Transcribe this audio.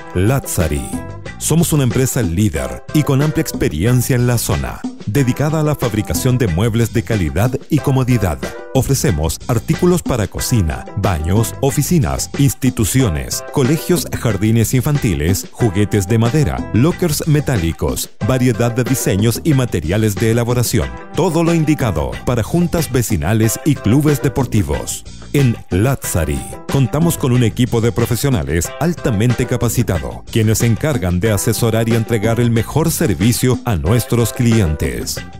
Lazzari. Somos una empresa líder y con amplia experiencia en la zona, dedicada a la fabricación de muebles de calidad y comodidad. Ofrecemos artículos para cocina, baños, oficinas, instituciones, colegios, jardines infantiles, juguetes de madera, lockers metálicos, variedad de diseños y materiales de elaboración. Todo lo indicado para juntas vecinales y clubes deportivos. En Lazzari contamos con un equipo de profesionales altamente capacitado, quienes se encargan de asesorar y entregar el mejor servicio a nuestros clientes.